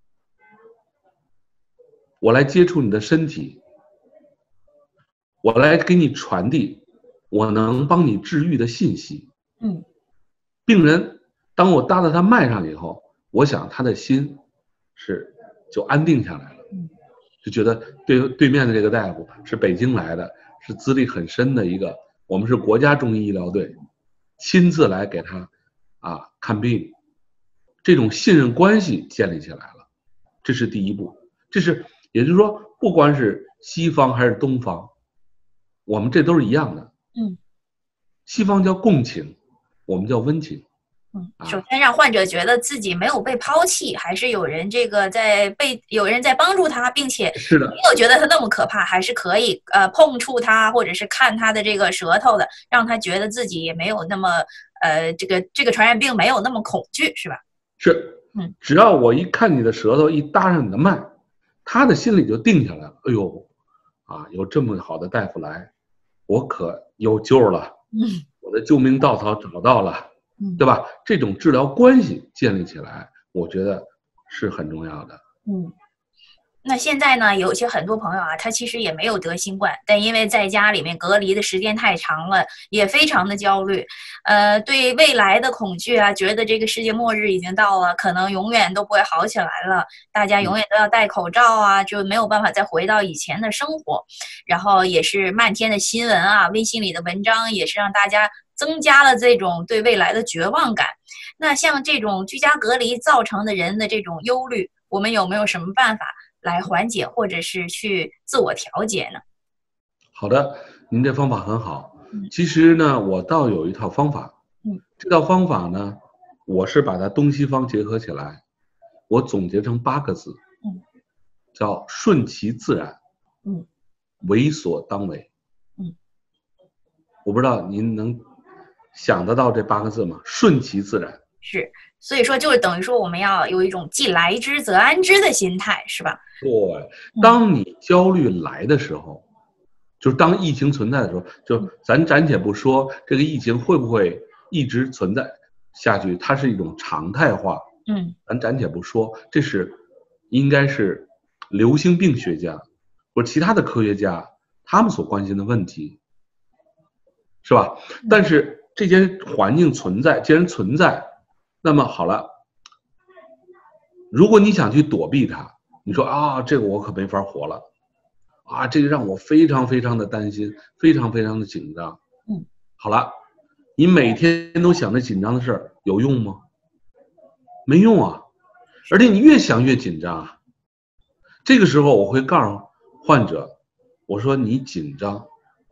我来接触你的身体。我来给你传递我能帮你治愈的信息。 嗯， 病人当我搭到他脉上以后，我想他的心是就安定下来了，就觉得对对面的这个大夫是北京来的，是资历很深的一个，我们是国家中医医疗队，亲自来给他啊看病，这种信任关系建立起来了，这是第一步。这是也就是说，不管是西方还是东方。我们这都是一样的， 嗯， 西方叫共情，我们叫温情。 嗯，首先让患者觉得自己没有被抛弃，还是有人这个在被有人在帮助他，并且是的， 没有觉得他那么可怕，还是可以呃碰触他，或者是看他的这个舌头的，让他觉得自己也没有那么呃这个这个传染病没有那么恐惧，是吧？ 是， 嗯， 只要我一看你的舌头，一搭上你的脉，他的心里就定下来了。哎呦，啊，有这么好的大夫来。我可有救了， 嗯， 我的救命稻草找到了， 嗯， 对吧？这种治疗关系建立起来，我觉得是很重要的。 嗯，那现在呢，有些很多朋友啊，他其实也没有得新冠，但因为在家里面隔离的时间太长了，也非常的焦虑，呃，对未来的恐惧啊，觉得这个世界末日已经到了，可能永远都不会好起来了，大家永远都要戴口罩啊，就没有办法再回到以前的生活。然后也是漫天的新闻啊，微信里的文章也是让大家增加了这种对未来的绝望感。那像这种居家隔离造成的人的这种忧虑，我们有没有什么办法来缓解或者是去自我调节呢？ 好的，您这方法很好。其实呢，我倒有一套方法。 嗯， 这套方法呢，我是把它东西方结合起来，我总结成八个字。 嗯， 叫顺其自然。 嗯， 为所当为。 嗯， 我不知道您能想得到这八个字吗？顺其自然。 是，所以说就是等于说我们要有一种既来之则安之的心态，是吧？ 对，当你焦虑来的时候，嗯、就是当疫情存在的时候，就咱暂且不说这个疫情会不会一直存在下去，它是一种常态化。 嗯， 咱暂且不说，这是应该是流行病学家或者其他的科学家他们所关心的问题，是吧？但是这些环境存在，既然存在，那么好了，如果你想去躲避它，你说啊，这个我可没法活了，啊，这个让我非常非常的担心，非常非常的紧张。 嗯， 好了，你每天都想着紧张的事儿，有用吗？没用啊，而且你越想越紧张啊。这个时候我会告诉患者，我说你紧张，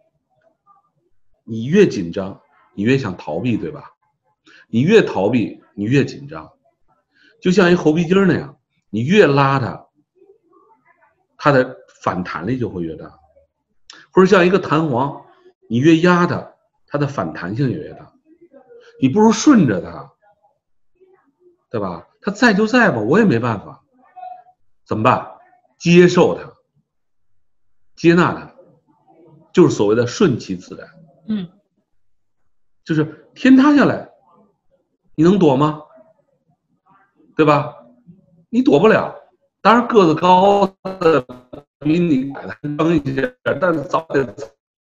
你越紧张，你越想逃避，对吧？你越逃避，你越紧张，就像一猴皮筋那样，你越拉它，它的反弹力就会越大，或者像一个弹簧，你越压它，它的反弹性也越大。你不如顺着它，对吧？它在就在吧，我也没办法，怎么办？接受它，接纳它，就是所谓的顺其自然。 嗯， 就是天塌下来，你能躲吗？对吧？你躲不了。当然个子高的比你矮的高一些，但是早点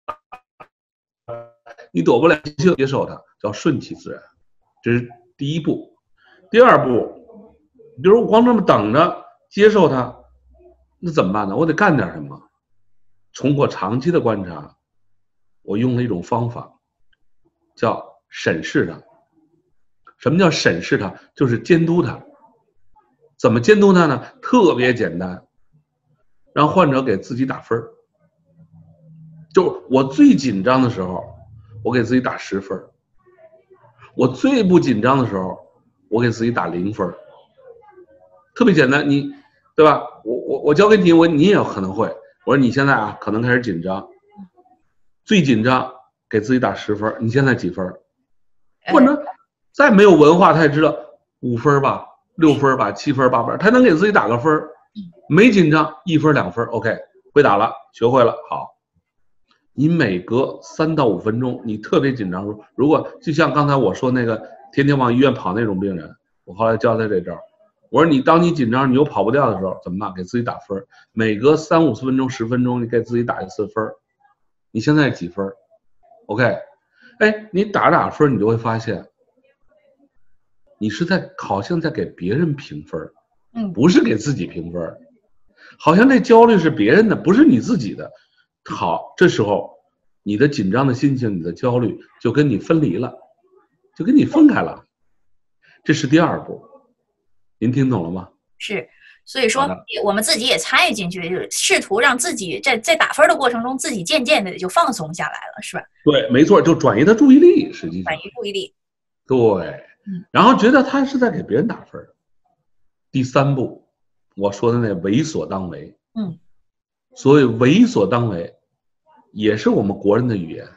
你躲不了，就接受它，叫顺其自然。这是第一步。第二步，比如我光这么等着接受它，那怎么办呢？我得干点什么。通过长期的观察，我用了一种方法，叫审视它。什么叫审视它？就是监督它。怎么监督它呢？特别简单，让患者给自己打分。就我最紧张的时候，我给自己打十分；我最不紧张的时候，我给自己打零分。特别简单，你对吧？我我我教给你，我你也有可能会。我说你现在啊，可能开始紧张，最紧张给自己打十分，你现在几分？或者再没有文化，他也知道五分吧，六分吧，七分八分，他能给自己打个分。没紧张，一分两分 ，OK， 会打了，学会了，好。你每隔三到五分钟，你特别紧张，如果就像刚才我说那个天天往医院跑那种病人，我后来教他这招。我说你当你紧张你又跑不掉的时候怎么办？给自己打分，每隔三五分钟十分钟你给自己打一次分。你现在几分 ？OK， 哎，你打打分你就会发现，你是在好像在给别人评分， 嗯， 不是给自己评分，好像这焦虑是别人的，不是你自己的。好，这时候你的紧张的心情，你的焦虑就跟你分离了，就跟你分开了。这是第二步。您听懂了吗？ 是，所以说我们自己也参与进去，就是试图让自己在在打分的过程中，自己渐渐的就放松下来了，是吧？ 对，没错，就转移他注意力，实际上转移注意力。 对，然后觉得他是在给别人打分。第三步，我说的那为所当为， 嗯， 所谓为所当为，也是我们国人的语言。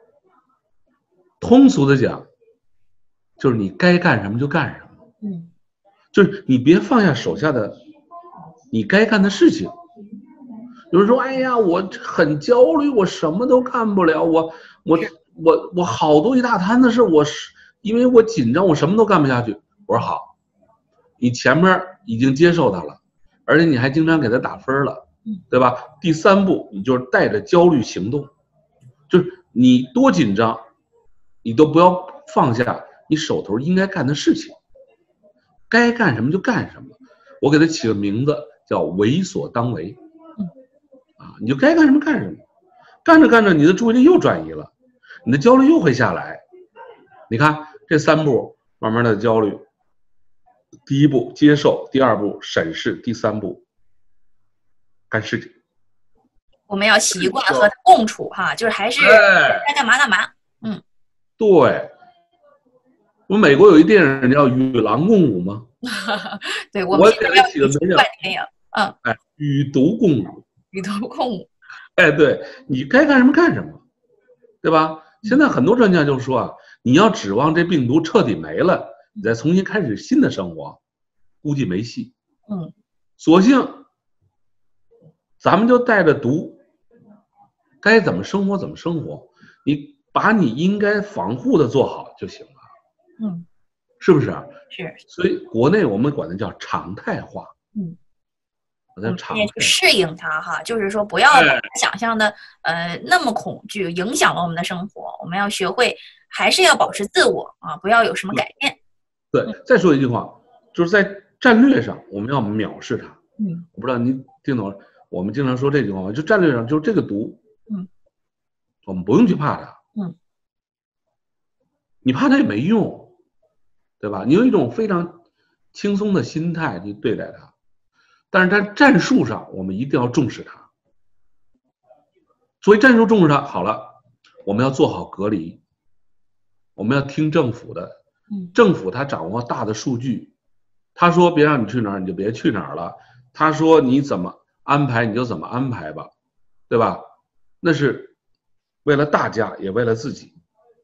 通俗的讲，就是你该干什么就干什么。 嗯。 就是你别放下手下的你该干的事情。有人说：“哎呀，我很焦虑，我什么都干不了，我我我我好多一大摊子事，我是因为我紧张，我什么都干不下去。”我说：“好，你前面已经接受它了，而且你还经常给它打分了，对吧？第三步，你就是带着焦虑行动，就是你多紧张，你都不要放下你手头应该干的事情。”该干什么就干什么，我给它起个名字叫为所当为。啊，你就该干什么干什么，干着干着你的注意力又转移了，你的焦虑又会下来， 你看这三步，慢慢的焦虑。第一步接受，第二步审视，第三步干事情。 我们要习惯和它共处哈，就是还是该干嘛干嘛。嗯， 对。我们美国有一电影叫《与狼共舞》吗？ 对，我我给它起个名叫电影，嗯， 哎，与毒共舞。 与毒共舞。 哎，对，你该干什么干什么，对吧？现在很多专家就说啊，你要指望这病毒彻底没了，你再重新开始新的生活，估计没戏。 嗯， 索性咱们就带着毒，该怎么生活怎么生活，你把你应该防护的做好就行了。 嗯， 是不是？ 是。 所以国内我们管它叫常态化。 嗯， 我在常去适应它哈，就是说不要把它想象的呃那么恐惧，影响了我们的生活。我们要学会，还是要保持自我啊，不要有什么改变。 对，嗯、再说一句话，就是在战略上我们要藐视它。 嗯， 我不知道您听懂了，我们经常说这句话吗？就战略上，就是这个毒， 嗯， 我们不用去怕它。 嗯， 你怕它也没用，对吧？你有一种非常轻松的心态去对待它。但是在战术上，我们一定要重视它。所以战术重视它，好了，我们要做好隔离，我们要听政府的。政府他掌握大的数据，他说别让你去哪儿，你就别去哪儿了。他说你怎么安排，你就怎么安排吧，对吧？那是为了大家，也为了自己。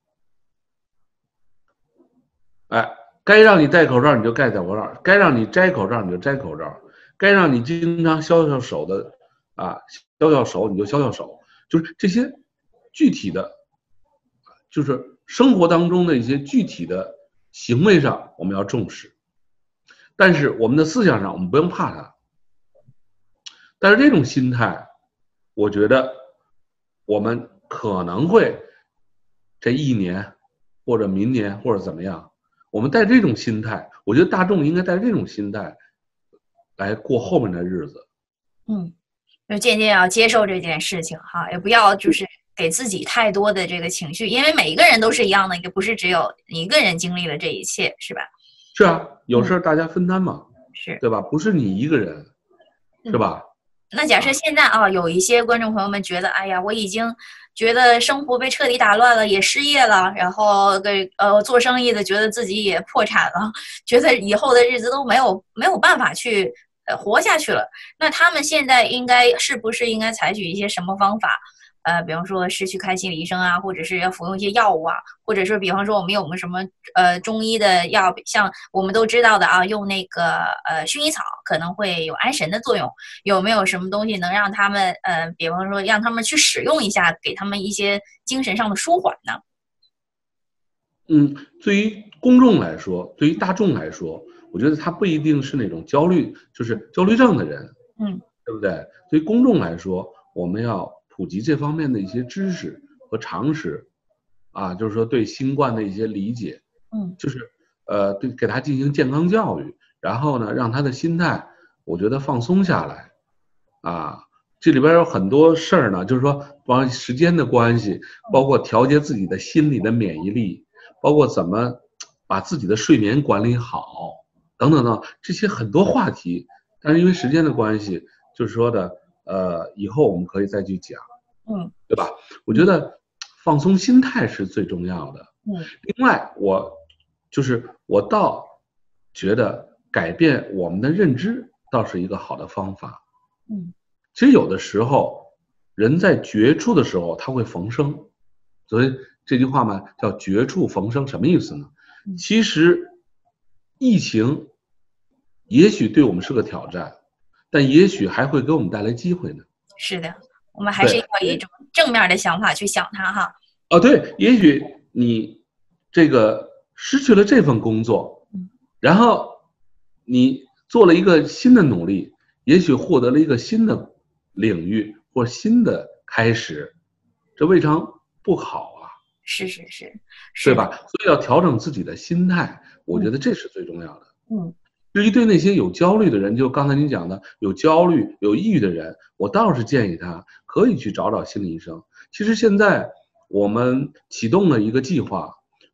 哎，该让你戴口罩你就该戴口罩，该让你摘口罩你就摘口罩。该让你经常消消手的啊，消消手你就消消手，就是这些具体的，就是生活当中的一些具体的行为上我们要重视，但是我们的思想上我们不用怕它。但是这种心态，我觉得我们可能会这一年或者明年或者怎么样，我们带这种心态，我觉得大众应该带这种心态来过后面的日子。 嗯，就渐渐要接受这件事情哈，也不要就是给自己太多的这个情绪，因为每一个人都是一样的，也不是只有一个人经历了这一切，是吧？ 是啊，有事大家分担嘛， 嗯、是对吧？不是你一个人，是吧？ 嗯、那假设现在啊，有一些观众朋友们觉得，哎呀，我已经觉得生活被彻底打乱了，也失业了，然后给呃做生意的觉得自己也破产了，觉得以后的日子都没有没有办法去呃活下去了。那他们现在应该是不是应该采取一些什么方法？呃，比方说是去看心理医生啊，或者是要服用一些药物啊，或者是比方说我们有没有什么呃中医的药，像我们都知道的啊，用那个呃薰衣草可能会有安神的作用，有没有什么东西能让他们呃，比方说让他们去使用一下，给他们一些精神上的舒缓呢？ 嗯，对于公众来说，对于大众来说，我觉得他不一定是那种焦虑，就是焦虑症的人， 嗯， 对不对？对于公众来说，我们要普及这方面的一些知识和常识，啊，就是说对新冠的一些理解， 嗯， 就是呃，对，给他进行健康教育，然后呢，让他的心态，我觉得放松下来，啊，这里边有很多事儿呢，就是说，包括时间的关系，包括调节自己的心理的免疫力，包括怎么把自己的睡眠管理好，等等等，这些很多话题，但是因为时间的关系，就是说的。呃，以后我们可以再去讲， 嗯， 对吧？我觉得放松心态是最重要的。 嗯， 另外，我就是我倒觉得改变我们的认知倒是一个好的方法。 嗯， 其实有的时候人在绝处的时候他会逢生，所以这句话嘛叫绝处逢生，什么意思呢？ 嗯、 其实疫情也许对我们是个挑战。但也许还会给我们带来机会呢。 是的，我们还是要以一种正面的想法去想它哈。 哦，对，也许你这个失去了这份工作， 嗯、 然后你做了一个新的努力，也许获得了一个新的领域或新的开始，这未尝不好啊。 是是是， 是对吧？所以要调整自己的心态，我觉得这是最重要的。 嗯。 至于对那些有焦虑的人，就刚才您讲的有焦虑、有抑郁的人，我倒是建议他可以去找找心理医生。其实现在我们启动了一个计划，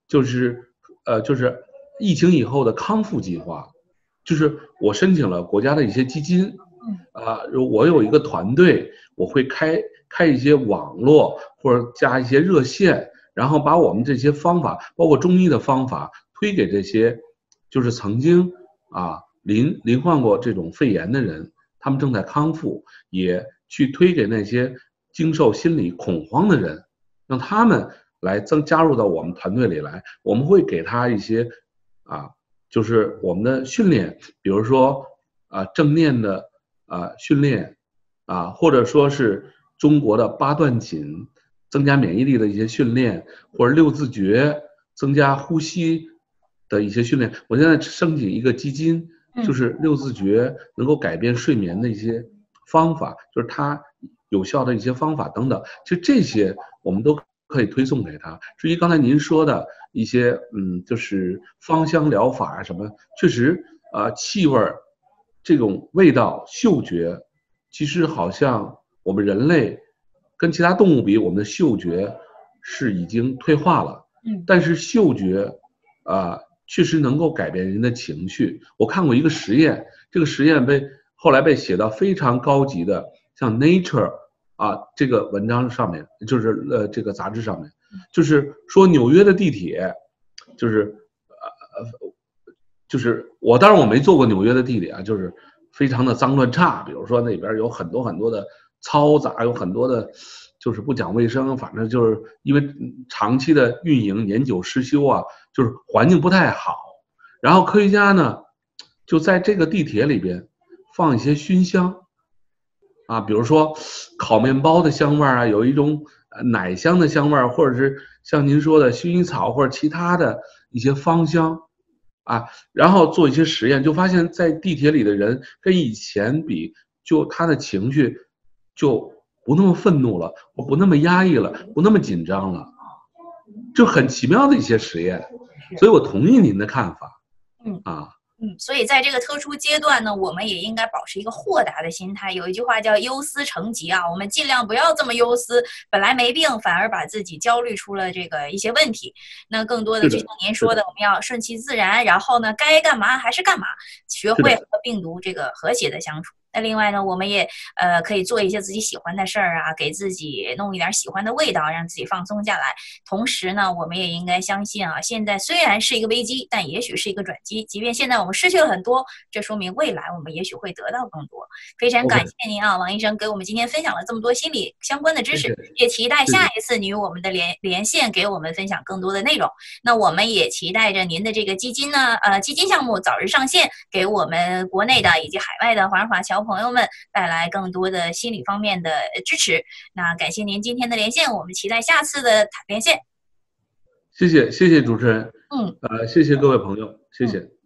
就是呃就是疫情以后的康复计划，就是我申请了国家的一些基金，啊、呃，我有一个团队，我会开开一些网络或者加一些热线，然后把我们这些方法，包括中医的方法，推给这些就是曾经啊罹罹患过这种肺炎的人，他们正在康复，也去推给那些经受心理恐慌的人，让他们来增加入到我们团队里来。我们会给他一些啊，就是我们的训练，比如说啊正念的啊训练啊，或者说是中国的八段锦，增加免疫力的一些训练，或者六字诀，增加呼吸的一些训练。我现在升起一个基金，就是六字诀能够改变睡眠的一些方法，就是它有效的一些方法等等。就这些我们都可以推送给他。至于刚才您说的一些，嗯，就是芳香疗法啊什么，确实啊、呃，气味这种味道、嗅觉，其实好像我们人类跟其他动物比，我们的嗅觉是已经退化了。嗯，但是嗅觉啊、呃，确实能够改变人的情绪。我看过一个实验，这个实验被后来被写到非常高级的，像 Nature 啊这个文章上面，就是呃这个杂志上面，就是说纽约的地铁，就是呃就是我当然我没坐过纽约的地铁啊，就是非常的脏乱差，比如说那边有很多很多的嘈杂，有很多的就是不讲卫生，反正就是因为长期的运营年久失修啊，就是环境不太好。然后科学家呢就在这个地铁里边放一些熏香啊，比如说烤面包的香味啊，有一种奶香的香味，或者是像您说的薰衣草或者其他的一些芳香啊，然后做一些实验，就发现在地铁里的人跟以前比，就他的情绪就不那么愤怒了，不那么压抑了，不那么紧张了，就很奇妙的一些实验。所以我同意您的看法。嗯啊。 嗯，所以在这个特殊阶段呢，我们也应该保持一个豁达的心态。有一句话叫忧思成疾啊，我们尽量不要这么忧思，本来没病，反而把自己焦虑出了这个一些问题。那更多的就像您说的，我们要顺其自然，然后呢，该干嘛还是干嘛，学会和病毒这个和谐的相处。那另外呢，我们也呃可以做一些自己喜欢的事儿啊，给自己弄一点喜欢的味道，让自己放松下来。同时呢，我们也应该相信啊，现在虽然是一个危机，但也许是一个转机。即便现在我们失去了很多，这说明未来我们也许会得到更多。非常感谢您啊，王医生给我们今天分享了这么多心理相关的知识，也期待下一次您与我们的连连线，给我们分享更多的内容。那我们也期待着您的这个基金呢，呃，基金项目早日上线，给我们国内的以及海外的华人华侨朋友们带来更多的心理方面的支持。那感谢您今天的连线，我们期待下次的连线。 谢谢，谢谢主持人。 嗯， 呃，谢谢各位朋友，谢谢。嗯。